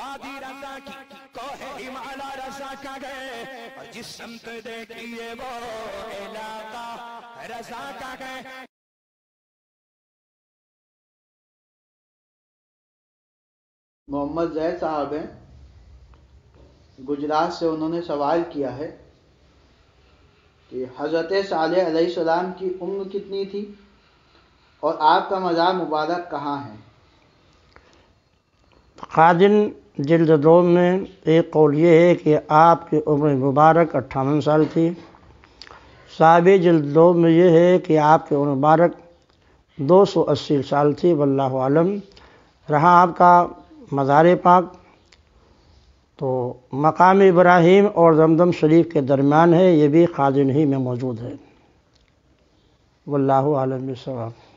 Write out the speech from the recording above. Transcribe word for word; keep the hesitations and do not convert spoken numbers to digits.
वादी रजा की कोहे हिमालय रजा का गए और जिस संत देखिए वो इलाका रजा का गए। मोहम्मद जैद साहब हैं गुजरात से। उन्होंने सवाल किया है कि हज़रत सालेह अलैहिस्सलाम की उम्र कितनी थी और आपका मज़ार मुबारक कहाँ है। खादिन जिल्द दो में एक कौल ये है कि आपकी उम्र मुबारक अट्ठावन साल थी। साहबी जिल्द दो में ये है कि आपकी उम्र मुबारक दो सौ अस्सी साल थी। वल्लाहु आलम। रहा आपका मज़ार पाक तो मकाम इब्राहीम और जमजम शरीफ के दरमियान है, ये भी खादिन ही में मौजूद है। वल्लाहु आलम बिस्सवाब।